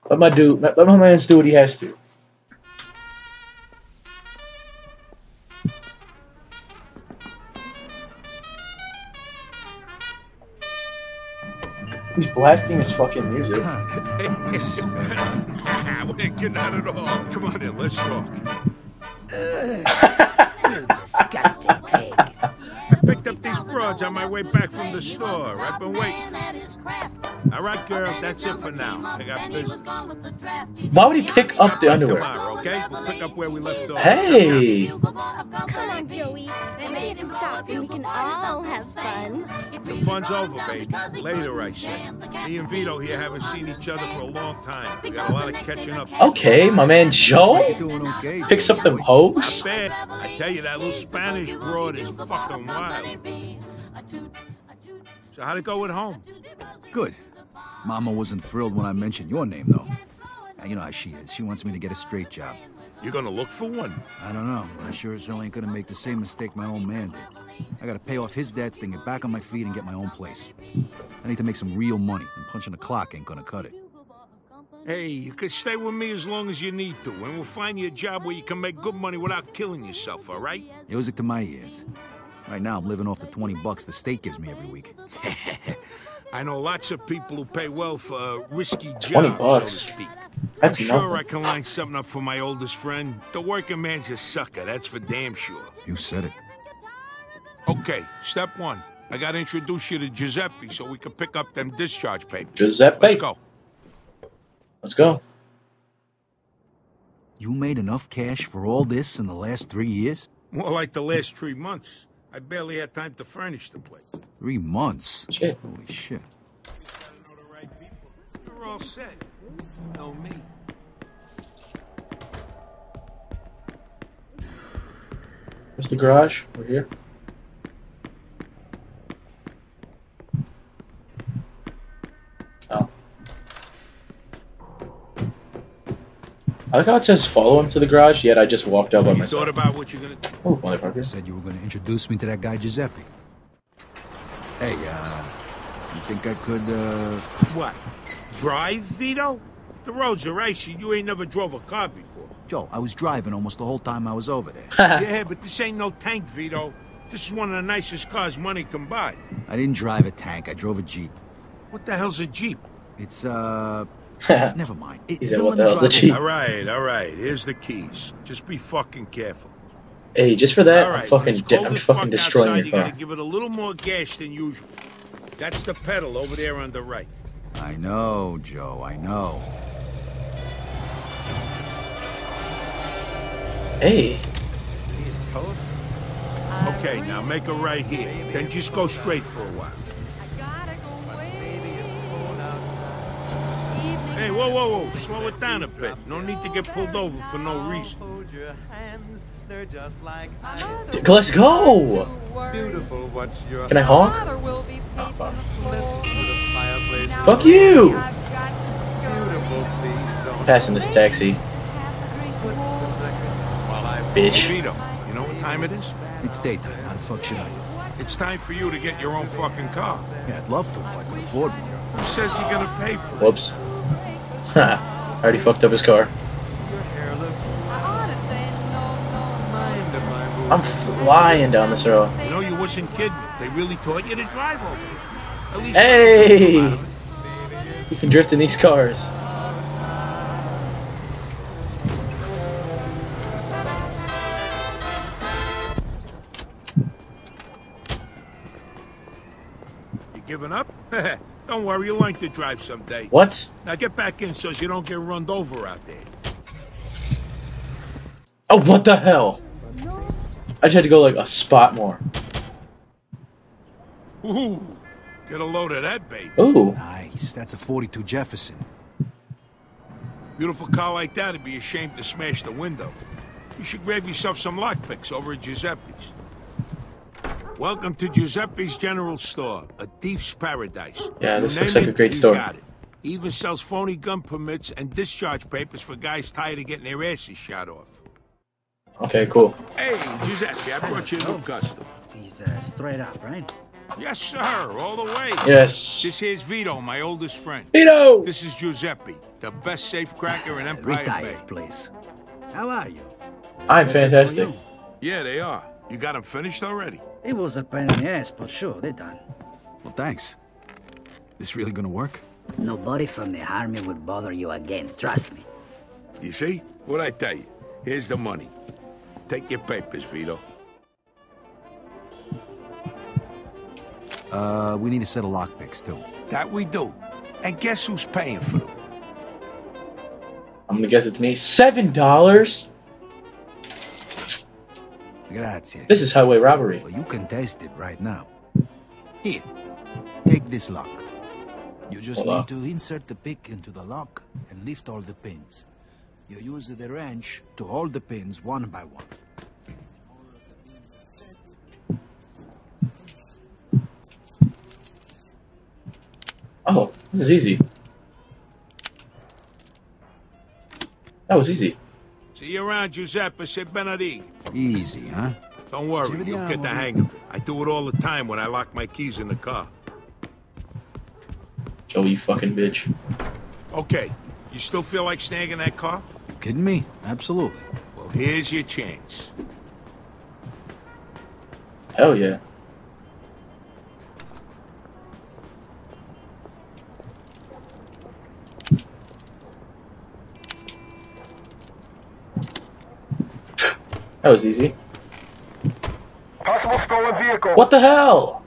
Let my man do what he has to. He's blasting his fucking music. Yes. We ain't getting out at all. Come on in, let's talk. You disgusting pig. I picked up these broads on my way back from the store. I've been waiting. All right, girls, that's it for now. I got business. Why would he pick up the underwear? Tomorrow, okay? We'll pick up where we left off. Hey! Come on, Joey. Why do you have to stop when we can all have fun? The fun's over, baby. Later, I say. Me and Vito here haven't seen each other for a long time. We got a lot of catching up. Okay, my man Joe Doing okay. picks up them hoes. Not bad. I tell you, that little Spanish broad is fucking wild. So how'd it go at home? Good. Mama wasn't thrilled when I mentioned your name, though. You know how she is. She wants me to get a straight job. You gonna look for one? I don't know, but I sure as hell ain't gonna make the same mistake my old man did. I gotta pay off his debts, then get back on my feet and get my own place. I need to make some real money, and punching the clock ain't gonna cut it. Hey, you could stay with me as long as you need to, and we'll find you a job where you can make good money without killing yourself, all right? Music to my ears. Right now, I'm living off the $20 the state gives me every week. I know lots of people who pay well for risky jobs, 20 so to bucks. speak. That's I'm sure nothing. I can line something up for my oldest friend. The working man's a sucker, that's for damn sure. You said it. Okay, step one. I gotta introduce you to Giuseppe so we can pick up them discharge papers. Giuseppe. Let's go. Let's go. You made enough cash for all this in the last 3 years? More like the last 3 months. I barely had time to furnish the place. 3 months? Shit. Holy shit. You gotta know the right people. You're all set. You know me. Where's the garage? We're here. Oh. I like how it says follow him to the garage, yet I just walked out by You myself. thought about what you're gonna do? Oh, You motherfucker. said you were gonna introduce me to that guy Giuseppe. Hey, you think I could, What? Drive, Vito? The roads are icy. You ain't never drove a car before. Joe, I was driving almost the whole time I was over there. Yeah, but this ain't no tank, Vito. This is one of the nicest cars money can buy. I didn't drive a tank, I drove a Jeep. What the hell's a Jeep? It's, never mind. He said, Don't what let the me hell's a drive Jeep? All right. Here's the keys. Just be fucking careful. Hey, just for that, All right, I'm when fucking, it's cold I'm as fucking fuck destroying outside, your you car. gotta give it a little more gas than usual. That's the pedal over there on the right. I know, Joe, I know. Hey, Okay, now make a right here. Then just go straight for a while. Hey, whoa. Slow it down a bit. No need to get pulled over for no reason. let's go! Beautiful, what's your Can I honk? Oh, fuck. listen to the fireplace? Fuck you! Beautiful, please don't. Passing this taxi, Put some record while I Hey, bitch. Vito, you know what time it is? It's daytime, how the fuck should I know? It's time for you to get your own fucking car. Yeah, I'd love to if I could afford one. Who says you're gonna pay for it? Whoops. Ha! Already fucked up his car. Your hair looks mind of my movement. I'm flying down this road. You know, you wasn't kidding. They really taught you to drive over here. At least Hey! something out of it. You can drift in these cars. You giving up? Don't worry, you'll learn to drive someday. What? Now get back in so you don't get run over out there. Oh, what the hell? I just had to go like a spot more. Ooh, get a load of that, baby. Ooh. Nice, that's a 42 Jefferson. Beautiful car like that would be ashamed to smash the window. You should grab yourself some lockpicks over at Giuseppe's. Welcome to Giuseppe's General Store, a thief's paradise. Yeah, You this name looks like a it, great he's store. got it. He even sells phony gun permits and discharge papers for guys tired of getting their asses shot off. Okay, cool. Hey, Giuseppe, I brought you a new customer. He's, straight up, right? Yes, sir, all the way. Yes. This here's Vito, my oldest friend. Vito! This is Giuseppe. The best safecracker in Empire Bay. Retired place. How are you? I'm fantastic. Yeah, they are. You got them finished already? It was a pain in the ass, but sure, they're done. Well, thanks. This really gonna work? Nobody from the army would bother you again, trust me. You see? What'd I tell you? Here's the money. Take your papers, Vito. We need a set of lockpicks, too. That we do. And guess who's paying for them? I'm gonna guess it's me. $7? Grazie. This is highway robbery. Well, you can test it right now. Here, take this lock. You just Hold on. need to insert the pick into the lock and lift all the pins. You use the wrench to hold the pins one by one. Oh, this is easy. That was easy. See you around, Giuseppe Benedict. Easy, huh? Don't worry, you'll get the hang of it. I do it all the time when I lock my keys in the car. Joe, you fucking bitch. Okay, you still feel like snagging that car? You kidding me? Absolutely. Well, here's your chance. Hell yeah. That was easy. Possible stolen vehicle. What the hell?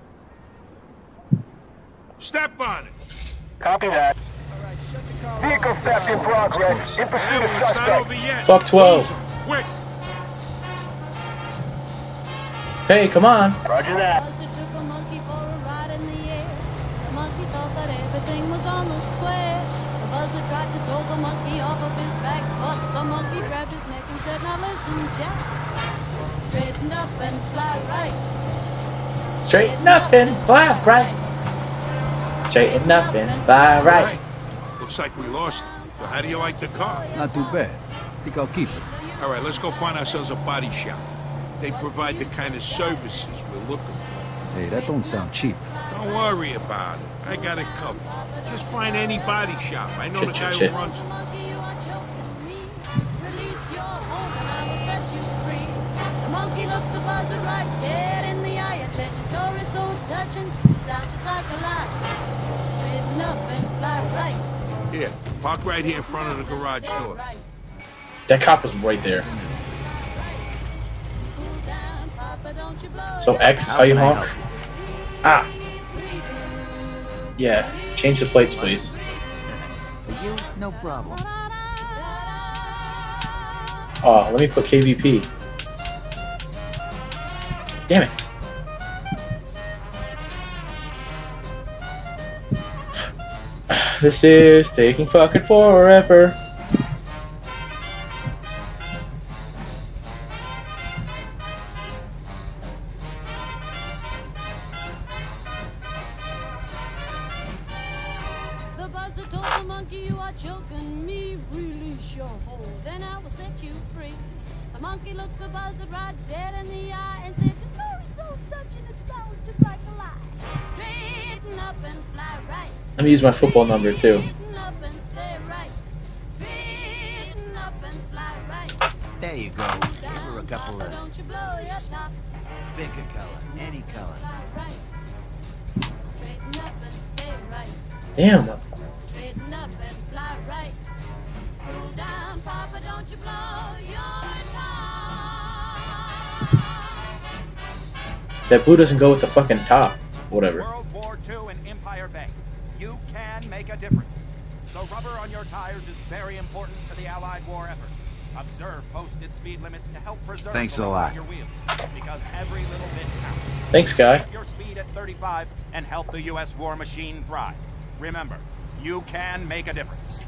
Step on it. Copy that. Vehicle theft in progress. In pursuit of It's not suspect. over yet. Fuck 12. Lose 'em, quick. Hey, come on. Roger that. Buzzer took a monkey for a ride in the air. The monkey thought that everything was on the square. The buzzer tried to throw the monkey off of his back, but the monkey grabbed his neck and said, "Now listen, Jack. Straighten up and fly right. Straighten up and fly right. Straighten up and fly right. Looks like we lost it. So how do you like the car? Not too bad. Think I'll keep it. All right, let's go find ourselves a body shop. They provide the kind of services we're looking for. Hey, that don't sound cheap. Don't worry about it. I got it covered. Just find any body shop. I know the guy Shit. who runs it. Monkey, you are choking me. Release your hold and I will set you free." The monkey looked the buzzer right dead in the eye and said, "Your story's so touching, sounds just like a lie. Straighten up and fly right." Here, park right here in front of the garage door. That cop was right there. So X is how you honk? Ah. Yeah. Change the plates, please. For you, no problem. Oh, let me put KVP. Damn it. This is taking fucking forever. The buzzer told the monkey, "You are choking me. Release your hold, then I will set you free." The monkey looked the buzzer right dead in the eye and said, "Your story's so touching, it sounds just like a lie. Straighten up and fly right. Let me use my football number too. Straighten up and stay right. Straighten up and fly right. There you go. Give her a couple Papa, don't you blow your top. pick a color, any color. Fly right. Straighten up and stay right. Damn. Straighten up and fly right. Cool down, Papa, don't you blow your top. That blue doesn't go with the fucking top. Whatever. World War II in Empire Bay. You can make a difference. The rubber on your tires is very important to the Allied war effort. Observe posted speed limits to help preserve Thanks the a rubber lot. on your wheels, because every little bit counts. Thanks, guy. Keep your speed at 35 and help the U.S. war machine thrive. Remember, you can make a difference.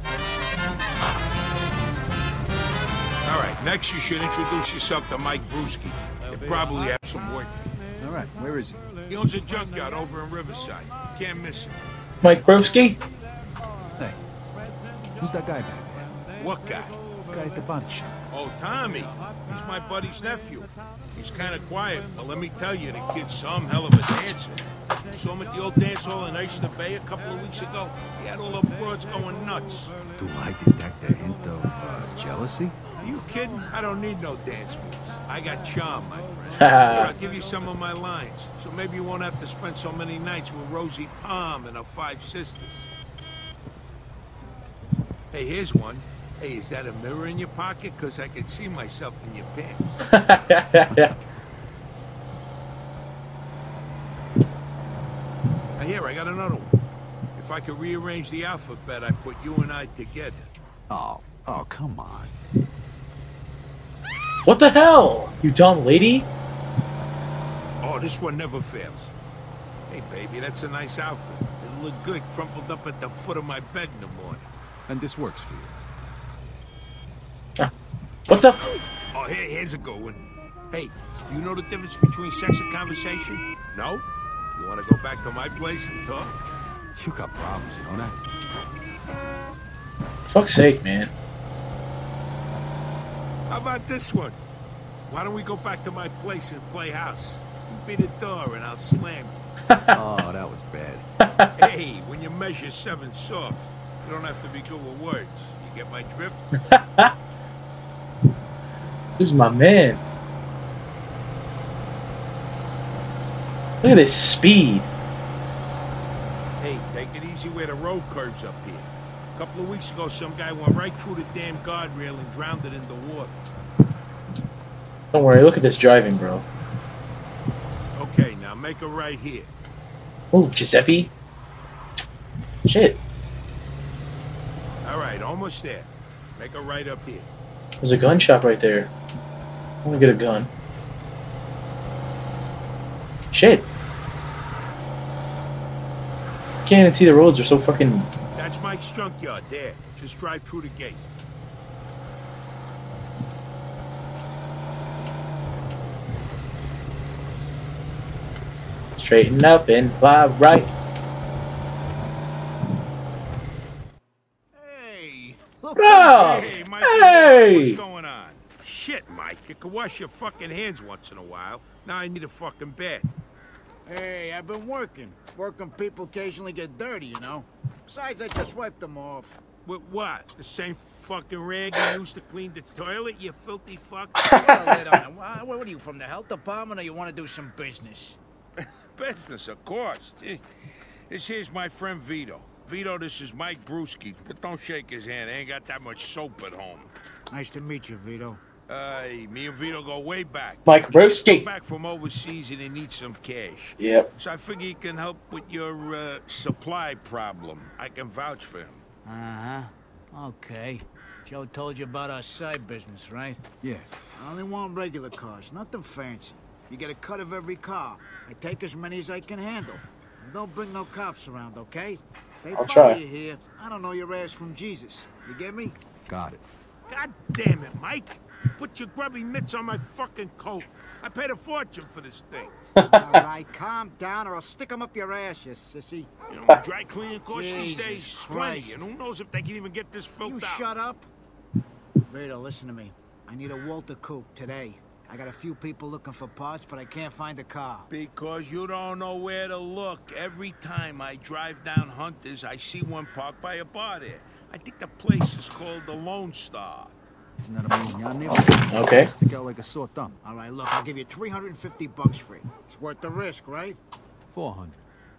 All right, next you should introduce yourself to Mike Brewski. He'll probably have some work for you. All right, where is he? He owns a junkyard over in Riverside. You can't miss him. Mike Broski? Hey, who's that guy back there? What guy? Guy at the body shop. Oh, Tommy. He's my buddy's nephew. He's kind of quiet, but let me tell you, the kid's some hell of a dancer. Saw him at the old dance hall in Oyster Bay a couple of weeks ago. He had all the broads going nuts. Do I detect a hint of jealousy? Are you kidding? I don't need no dance moves. I got charm, my friend. Here, I'll give you some of my lines, so maybe you won't have to spend so many nights with Rosie Palm and her 5 sisters. Hey, here's one. Hey, is that a mirror in your pocket? Because I can see myself in your pants. Now here, I got another one. If I could rearrange the alphabet, I'd put you and I together. Oh, come on. What the hell? You dumb lady? Oh, this one never fails. Hey, baby, that's a nice outfit. It'll look good crumpled up at the foot of my bed in the morning. And this works for you. What the? Oh, here's a good one. Hey, do you know the difference between sex and conversation? No? You want to go back to my place and talk? You got problems, you know that? Fuck's sake, man. How about this one? Why don't we go back to my place and play house? You beat the door and I'll slam you. Oh, that was bad. Hey, when you measure 7 soft, you don't have to be good with words. You get my drift? This is my man. Look at this speed. Hey, take it easy where the road curves up here. A couple of weeks ago, some guy went right through the damn guardrail and drowned it in the water. Don't worry, look at this driving, bro. Okay, now make a right here. Oh, Giuseppe. Shit. All right, almost there. Make a right up here. There's a gun shop right there. I want to get a gun. Shit. Can't even see the roads. They're so fucking... That's Mike's junkyard there. Just drive through the gate. Straighten up and fly right. Hey, look Oh, hey, Mike, hey! what's going on? Shit, Mike, you can wash your fucking hands once in a while. Now I need a fucking bed. Hey, I've been working. Working people occasionally get dirty, you know? Besides, I just wiped them off. With what? The same fucking rag you used to clean the toilet, you filthy fuck? What are you, from the health department, or you want to do some business? Business, of course. This here's my friend Vito. Vito, this is Mike Brewski. But don't shake his hand. I ain't got that much soap at home. Nice to meet you, Vito. Me and Vito go way back. Mike Brewski. Back from overseas and he needs some cash. Yep. So I figure he can help with your supply problem. I can vouch for him. Uh-huh. Okay. Joe told you about our side business, right? Yeah. I only want regular cars, nothing fancy. You get a cut of every car. I take as many as I can handle. And don't bring no cops around, okay? They I'll follow try. you here. I don't know your ass from Jesus. You get me? Got it. God damn it, Mike. You put your grubby mitts on my fucking coat. I paid a fortune for this thing. All right, calm down or I'll stick them up your ass, you sissy. You know, dry cleaning costs these Jesus days plenty, Christ. and who knows if they can even get this filth You out. shut up. Vito, listen to me. I need a Walter Coupe today. I got a few people looking for parts, but I can't find a car. Because you don't know where to look. Every time I drive down Hunters, I see one parked by a bar there. I think the place is called the Lone Star. Isn't that a Moulignan neighborhood? Okay. Stick out like a sore thumb. All right, look, I'll give you $350 for it. It's worth the risk, right? 400.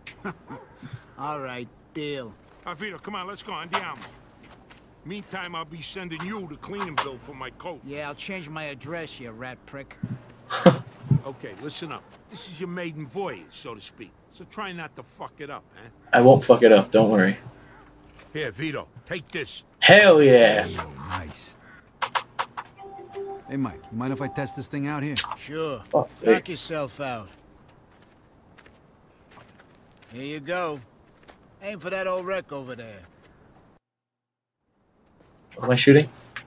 All right, deal. Vito, come on, let's go. Andiamo. Meantime, I'll be sending you the cleaning bill for my coat. Yeah, I'll change my address, you rat prick. Okay, listen up. This is your maiden voyage, so to speak. So try not to fuck it up, eh? I won't fuck it up. Don't worry. Here, Vito, take this. Hell yeah. Nice. Hey, Mike, you mind if I test this thing out here? Sure. Fuck's sake. Knock yourself out. Here you go. Aim for that old wreck over there. What am I shooting?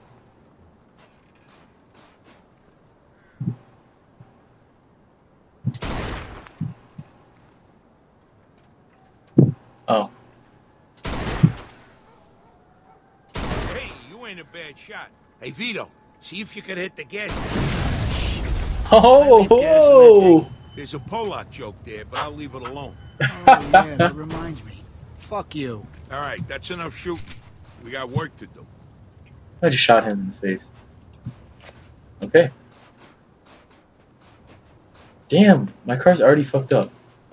Oh. Hey, you ain't a bad shot. Hey, Vito, See if you can hit the gas. Oh! There's a Polak joke there, but I'll leave it alone. Oh, yeah, that reminds me. Fuck you. All right, that's enough shooting. We got work to do. I just shot him in the face. Okay. Damn, my car's already fucked up.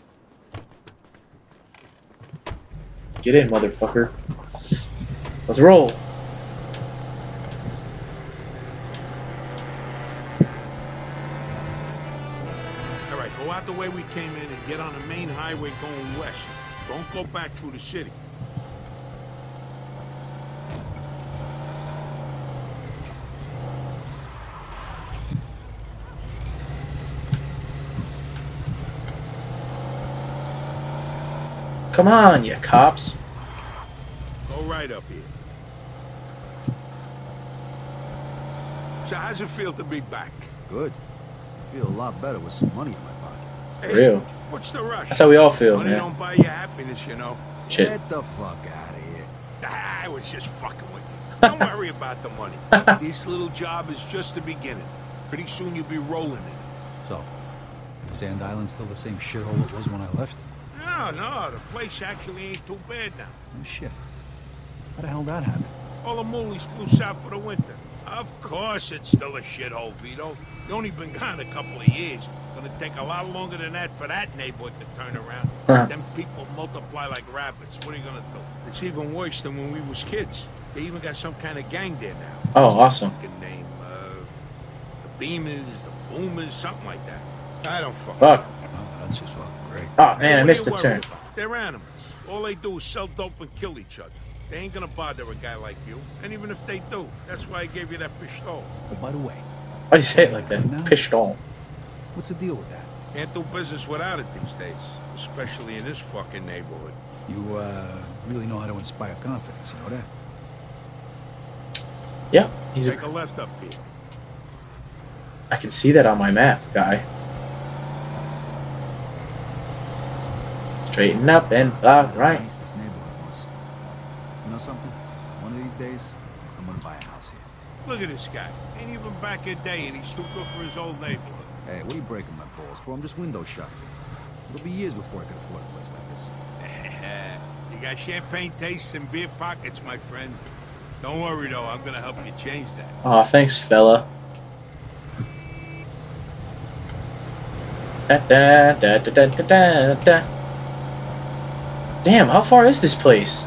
Get in, motherfucker. Let's roll. All right, go out the way we came in and get on the main highway going west. Don't go back through the city. Come on, you cops. Go right up here. So how's it feel to be back? Good. I feel a lot better with some money in my pocket. Hey, Real. what's the rush? That's how we all feel, Money man. don't buy you happiness, you know. Shit. Get the fuck out of here. I was just fucking with you. Don't worry about the money. This little job is just the beginning. Pretty soon you'll be rolling in it. So, Sand Island's still the same shithole it was when I left? No, the place actually ain't too bad now. Oh, shit. How the hell that happen? All the moolies flew south for the winter. Of course it's still a shithole, Vito. You only been gone a couple of years. Gonna take a lot longer than that for that neighborhood to turn around. Them people multiply like rabbits. What are you gonna do? It's even worse than when we was kids. They even got some kind of gang there now. Oh, What's awesome. their fucking name? The Beamers, the Boomers, something like that. I don't fucking Fuck. know. Oh, that's just fucking great. Oh, man, I What are missed you the turn. worried about? They're animals. All they do is sell dope and kill each other. They ain't gonna bother a guy like you. And even if they do, that's why I gave you that pistol. Oh, by the way, Why do you say it like that? Pistol. what's the deal with that? Can't do business without it these days. Especially in this fucking neighborhood. You, really know how to inspire confidence, you know that? Yeah, he's Take a left up here. I can see that on my map, guy. Straighten up and block right. How nice this neighborhood was. You know something? One of these days, I'm gonna buy a house here. Look at this guy. Ain't even back a day and he's too good for his old neighborhood. Hey, what are you breaking my balls for? I'm just window shopping. It'll be years before I can afford a place like this. You got champagne tastes and beer pockets, my friend. Don't worry though, I'm gonna help you change that. Aw, thanks, fella. Da, da, da, da, da, da, da. Damn, how far is this place?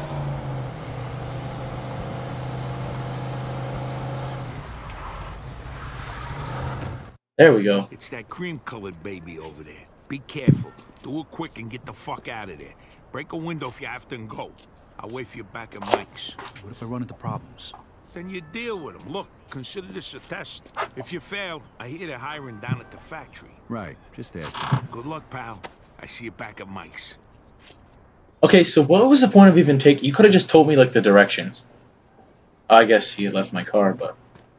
There we go. It's that cream-colored baby over there. Be careful. Do it quick and get the fuck out of there. Break a window if you have to and go. I'll wait for you back at Mike's. What if I run into problems? Then you deal with them. Look, consider this a test. If you fail, I hear they're hiring down at the factory. Right, just asking. Good luck, pal. I see you back at Mike's. Okay, so what was the point of even taking... You could have just told me, like, the directions. I guess he had left my car, but...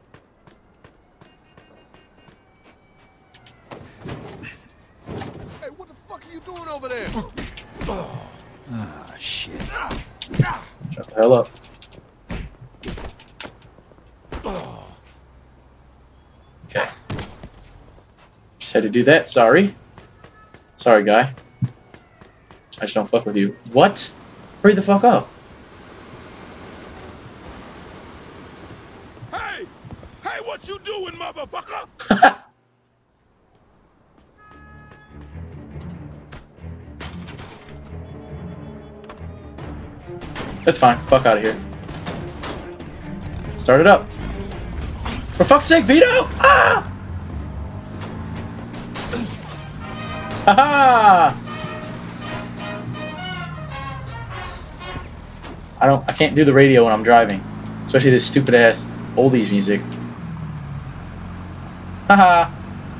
Hey, what the fuck are you doing over there? Ah, shit. Shut the hell up. Okay. Just had to do that, sorry. Sorry, guy. I just don't fuck with you. What? Hurry the fuck up. Hey! Hey, what you doing, motherfucker? That's fine. Fuck out of here. Start it up. For fuck's sake, Vito! Ah! Haha! I can't do the radio when I'm driving. Especially this stupid ass oldies music. Haha!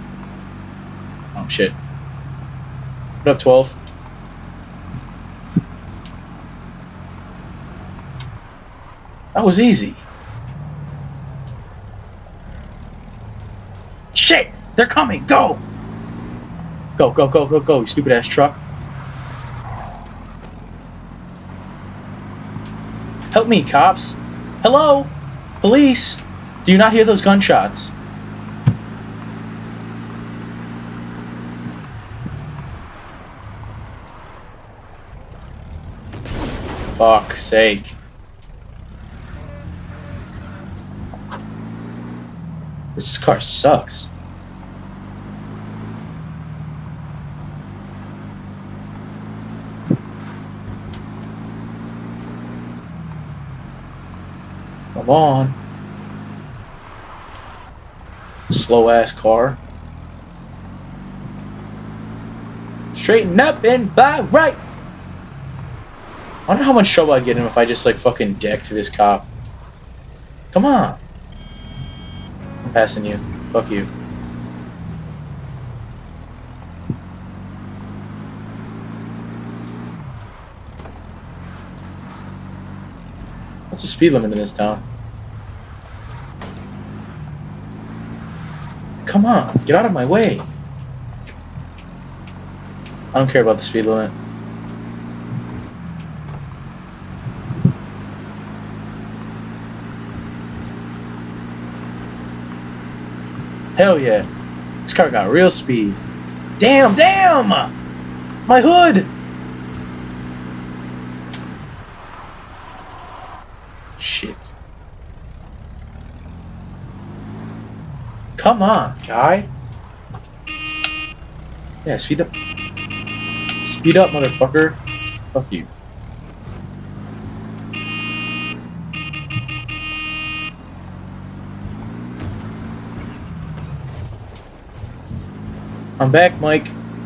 Oh shit. What up, 12? That was easy. Shit! They're coming! Go! Go, go, go, go, go, you stupid ass truck. Help me, cops. Hello? Police? Do you not hear those gunshots? Fuck's sake. This car sucks. Come on. Slow ass car. Straighten up and by right. I wonder how much trouble I'd get him if I just like fucking decked this cop. Come on. I'm passing you. Fuck you. What's the speed limit in this town? Come on, get out of my way. I don't care about the speed limit. Hell yeah. This car got real speed. Damn, damn! My hood! Shit. Come on, guy. Yeah, speed up. Speed up, motherfucker. Fuck you. I'm back, Mike.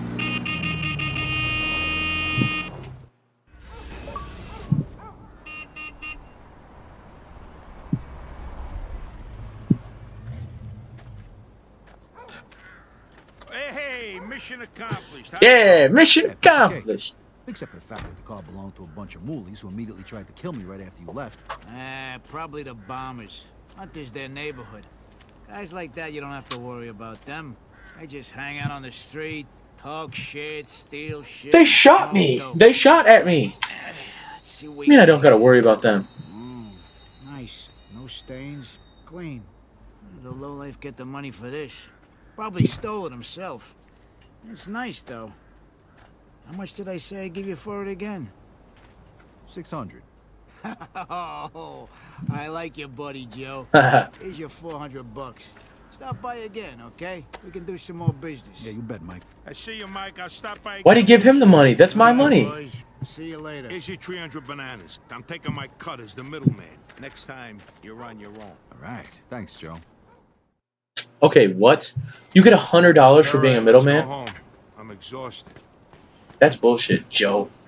Hey, mission accomplished. Yeah, mission accomplished. Except for the fact that the car belonged to a bunch of moolies who immediately tried to kill me right after you left. Probably the bombers. Hunter's their neighborhood. Guys like that, you don't have to worry about them. They just hang out on the street, talk shit, steal shit. They shot me. Dope. They shot at me. Let's see I what mean, I don't gotta worry about them. Nice. No stains. Clean. The lowlife get the money for this. Probably stole it himself. It's nice, though. How much did I say I'd give you for it again? 600. Oh, I like your buddy, Joe. Here's your 400 bucks. Stop by again, okay? We can do some more business. Yeah, you bet, Mike. I see you, Mike. I'll stop by. Why'd he give him the money? That's my money. Boys, see you later. Here's your 300 bananas. I'm taking my cut as the middleman. Next time, you're on your own. All right. Thanks, Joe. Okay, what? You get $100 for being a All right, let's middleman? go home. I'm exhausted. That's bullshit, Joe.